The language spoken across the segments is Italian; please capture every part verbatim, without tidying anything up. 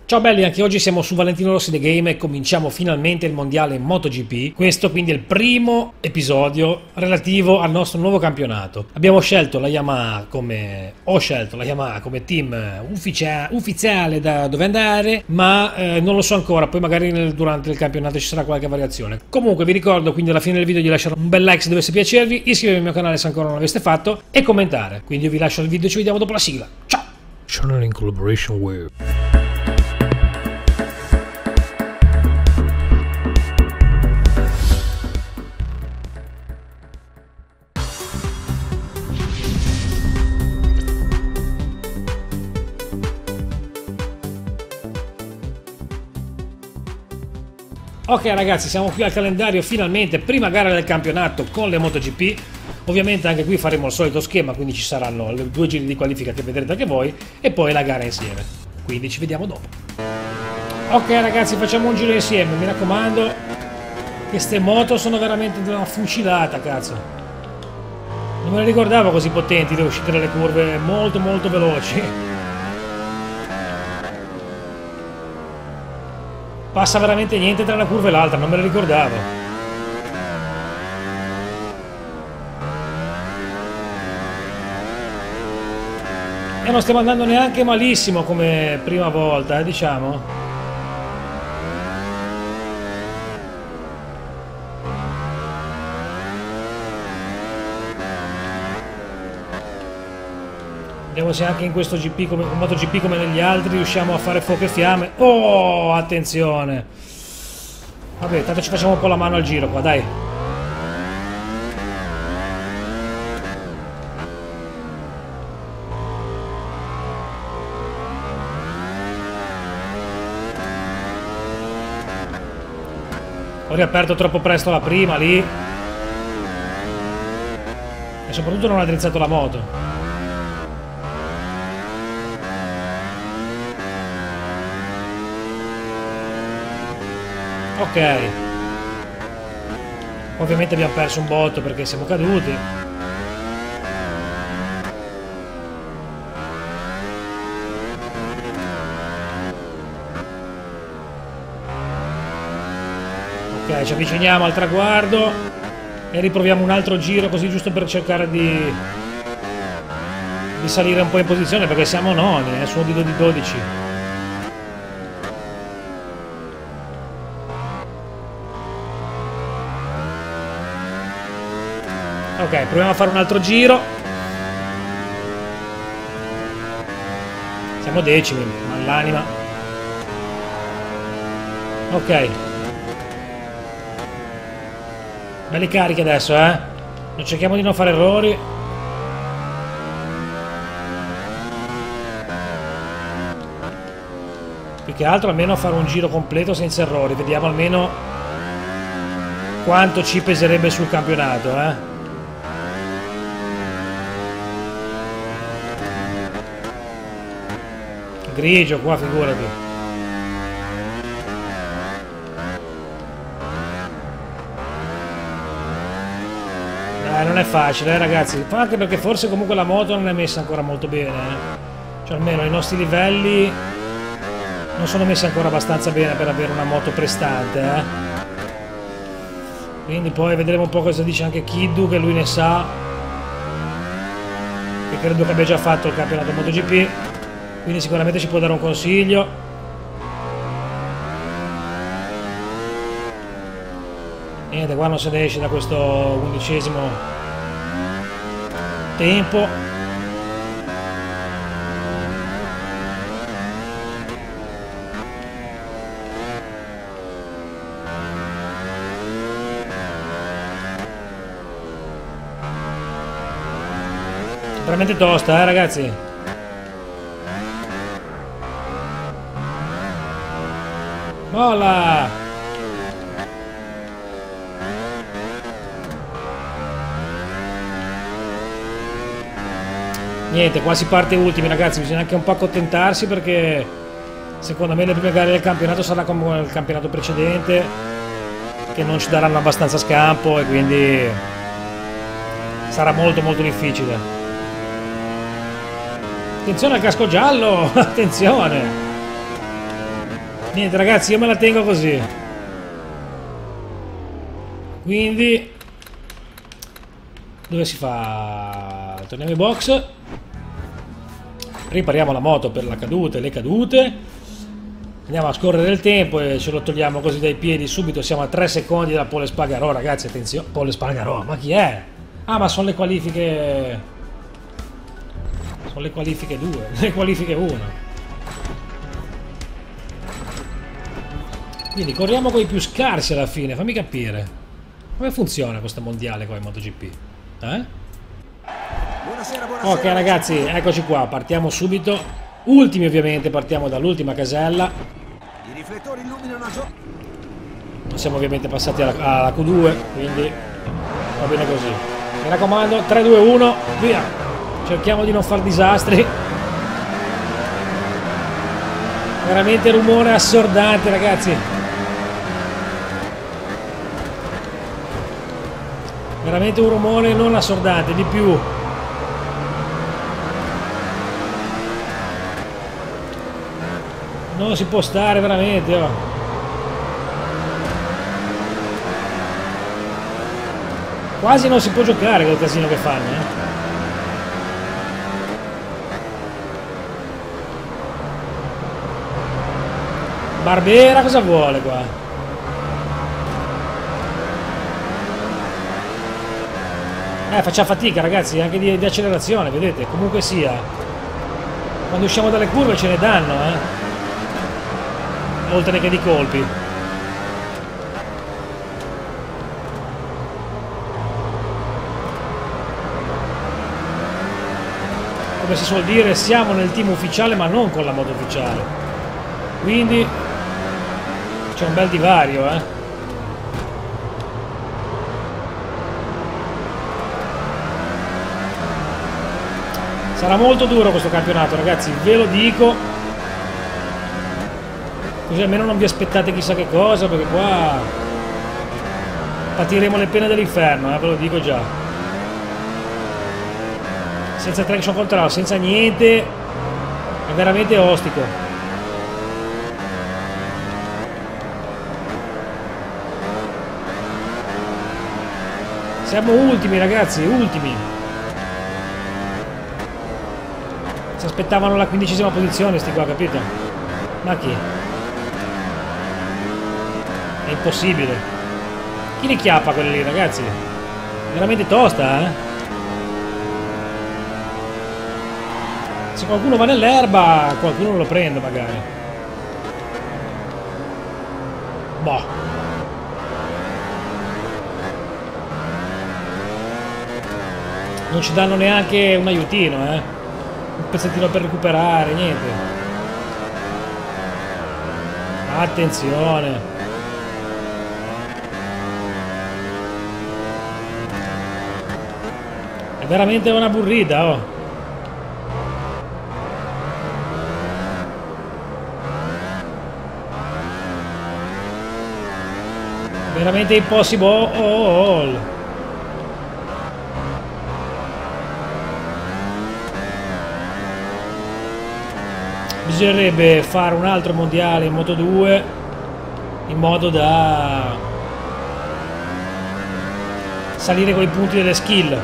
Ciao belli, anche oggi siamo su Valentino Rossi The Game e cominciamo finalmente il mondiale MotoGP. Questo quindi è il primo episodio relativo al nostro nuovo campionato. Abbiamo scelto la Yamaha come... ho scelto la Yamaha come team ufficia... ufficiale da dove andare, ma eh, non lo so ancora, poi magari nel... durante il campionato ci sarà qualche variazione. Comunque vi ricordo quindi alla fine del video di lasciare un bel like se dovesse piacervi, iscrivervi al mio canale se ancora non l'aveste fatto e commentare. Quindi io vi lascio il video e ci vediamo dopo la sigla. Ciao! Channel in collaboration with... Ok ragazzi, siamo qui al calendario finalmente, prima gara del campionato con le MotoGP. Ovviamente anche qui faremo il solito schema, quindi ci saranno le due giri di qualifica che vedrete anche voi e poi la gara insieme. Quindi ci vediamo dopo. Ok ragazzi, facciamo un giro insieme, mi raccomando. Queste moto sono veramente una fucilata, cazzo. Non me le ricordavo così potenti, le uscite dalle curve molto molto veloci. Passa veramente niente tra una curva e l'altra, non me lo ricordavo. E non stiamo andando neanche malissimo come prima volta, eh, diciamo. Vediamo se anche in questo G P come in MotoGP come negli altri riusciamo a fare fuoco e fiamme. Oh, attenzione! Vabbè, tanto ci facciamo un po' la mano al giro qua, dai. Ho riaperto troppo presto la prima lì. E soprattutto non ho drizzato la moto. Ok, ovviamente abbiamo perso un botto perché siamo caduti. Ok, ci avviciniamo al traguardo e riproviamo un altro giro così giusto per cercare di, di salire un po' in posizione perché siamo noni, eh, su di dodici. Ok, proviamo a fare un altro giro. Siamo decimi, ma l'anima. Ok. Belli carichi adesso, eh. Non cerchiamo di non fare errori. Più che altro almeno fare un giro completo senza errori. Vediamo almeno quanto ci peserebbe sul campionato, eh. Grigio qua, figurati. Dai, non è facile, eh, ragazzi. Anche perché forse comunque la moto non è messa ancora molto bene, eh. Cioè almeno i nostri livelli non sono messi ancora abbastanza bene per avere una moto prestante, eh. Quindi poi vedremo un po' cosa dice anche Kiddu, che lui ne sa, che credo che abbia già fatto il campionato MotoGP. Quindi sicuramente ci può dare un consiglio. Niente, qua non se ne esce da questo undicesimo tempo. Veramente tosta, eh ragazzi. Molla! Niente, qua si parte ultimi ragazzi, bisogna anche un po' accontentarsi perché secondo me le prime gare del campionato sarà come il campionato precedente, che non ci daranno abbastanza scampo e quindi sarà molto molto difficile. Attenzione al casco giallo, attenzione. Niente ragazzi, io me la tengo così. Quindi dove si fa? Torniamo in box. Ripariamo la moto per la caduta e le cadute. Andiamo a scorrere il tempo e ce lo togliamo così dai piedi subito. Siamo a tre secondi dalla Pole Spargarò, ragazzi, attenzione. Pole Spargarò, ma chi è? Ah, ma sono le qualifiche. Sono le qualifiche due, le qualifiche uno. Quindi corriamo con i più scarsi alla fine, fammi capire. Come funziona questo mondiale qua in MotoGP? Eh? Buonasera, buonasera. Ok ragazzi, eccoci qua, partiamo subito. Ultimi ovviamente, partiamo dall'ultima casella. I riflettori illuminano già. Non siamo ovviamente passati alla, alla Q due, quindi va bene così. Mi raccomando, tre, due, uno, via. Cerchiamo di non far disastri. Veramente rumore assordante ragazzi. Veramente un rumore non assordante, di più. Non si può stare veramente, oh. Quasi non si può giocare col casino che fanno, eh. Barbera cosa vuole qua? Eh, facciamo fatica ragazzi, anche di, di accelerazione, vedete, comunque sia. Quando usciamo dalle curve ce ne danno, eh. Oltre che di colpi. Come si suol dire, siamo nel team ufficiale ma non con la moto ufficiale. Quindi c'è un bel divario, eh. Sarà molto duro questo campionato ragazzi, ve lo dico. Così almeno non vi aspettate chissà che cosa, perché qua patiremo le pene dell'inferno, eh, ve lo dico già. Senza traction control, senza niente, è veramente ostico. Siamo ultimi ragazzi, ultimi. Si aspettavano la quindicesima posizione sti qua, capito? Ma chi? È impossibile. Chi li chiappa quelli lì, ragazzi? Veramente tosta, eh? Se qualcuno va nell'erba, qualcuno lo prende magari. Boh. Non ci danno neanche un aiutino, eh? Un pezzettino per recuperare, niente. Attenzione. È veramente una burrida, oh. Veramente impossible. Bisognerebbe fare un altro mondiale in Moto due in modo da salire con i punti delle skill.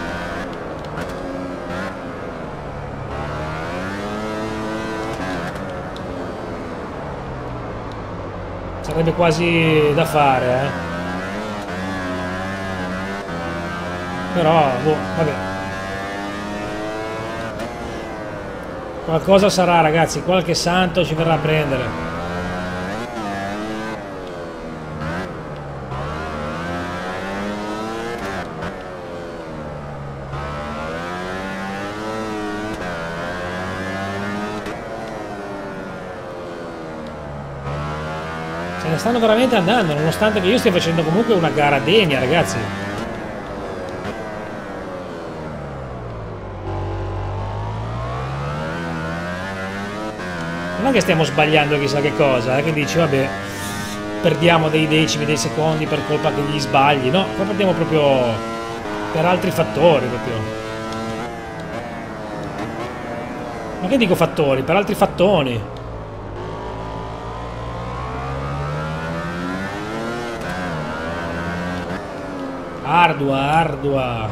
Sarebbe quasi da fare, eh. Però, boh, vabbè. Qualcosa sarà ragazzi, qualche santo ci verrà a prendere. Se ne stanno veramente andando, nonostante che io stia facendo comunque una gara degna ragazzi. Non è che stiamo sbagliando chissà che cosa, eh, che dici vabbè, perdiamo dei decimi, dei secondi per colpa che gli sbagli, no, qua perdiamo proprio per altri fattori proprio. Ma che dico fattori? Per altri fattoni. Ardua, ardua.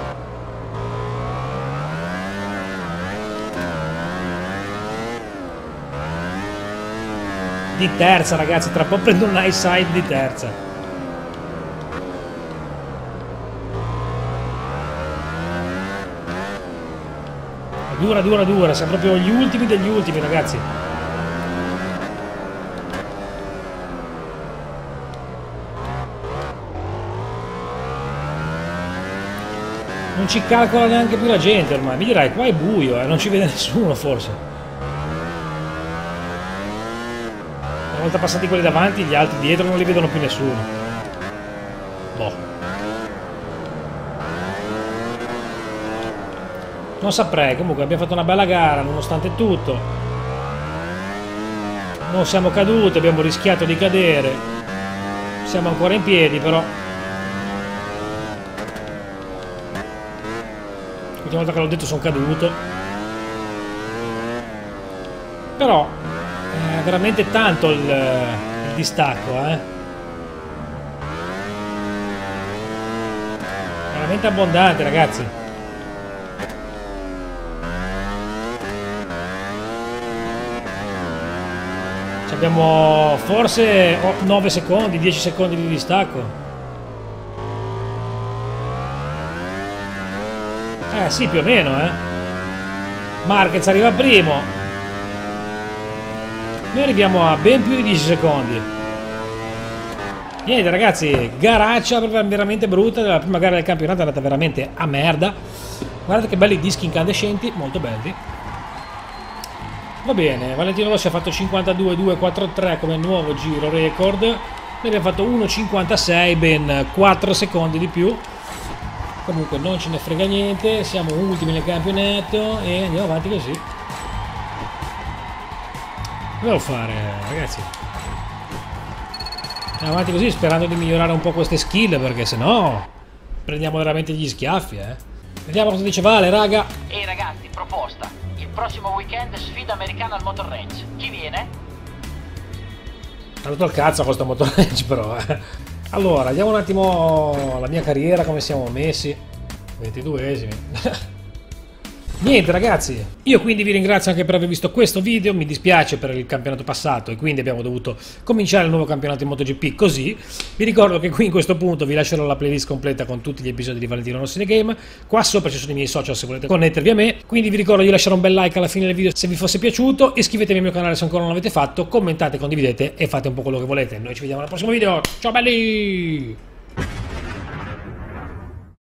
Di terza, ragazzi, tra poco prendo un nice side di terza. Dura, dura, dura, siamo proprio gli ultimi degli ultimi, ragazzi. Non ci calcola neanche più la gente ormai. Mi dirai, qua è buio, eh, non ci vede nessuno forse. Una volta passati quelli davanti, gli altri dietro non li vedono più nessuno. Boh. Non saprei, comunque abbiamo fatto una bella gara nonostante tutto. Non siamo caduti, abbiamo rischiato di cadere. Siamo ancora in piedi però. L'ultima volta che l'ho detto sono caduto. Però è veramente tanto il, il distacco, eh. Veramente abbondante, ragazzi. Ci abbiamo forse nove secondi, dieci secondi di distacco. Eh sì, più o meno, eh. Marquez arriva primo. Noi arriviamo a ben più di dieci secondi. Niente, ragazzi, garaccia veramente brutta. La prima gara del campionato è andata veramente a merda. Guardate che belli dischi incandescenti, molto belli. Va bene, Valentino Rossi ha fatto cinquantadue due quarantatré come nuovo giro record. Noi abbiamo fatto uno cinquantasei, ben quattro secondi di più. Comunque non ce ne frega niente, siamo ultimi nel campionato e andiamo avanti così. Cosa devo fare, ragazzi? Andiamo avanti così sperando di migliorare un po' queste skill, perché sennò prendiamo veramente gli schiaffi, eh. Vediamo cosa dice Vale, raga. Ehi ragazzi, proposta. Il prossimo weekend sfida americana al Motor Range. Chi viene? Ha dato il cazzo a questo Motor Range però, eh. Allora, vediamo un attimo la mia carriera, come siamo messi. ventiduesimi. Niente, ragazzi, io quindi vi ringrazio anche per aver visto questo video. Mi dispiace per il campionato passato e quindi abbiamo dovuto cominciare il nuovo campionato in MotoGP così. Vi ricordo che qui in questo punto vi lascerò la playlist completa con tutti gli episodi di Valentino Rossi The Game. Qua sopra ci sono i miei social se volete connettervi a me. Quindi vi ricordo di lasciare un bel like alla fine del video se vi fosse piaciuto. Iscrivetevi al mio canale se ancora non l'avete fatto. Commentate, condividete e fate un po' quello che volete. Noi ci vediamo al prossimo video. Ciao belli!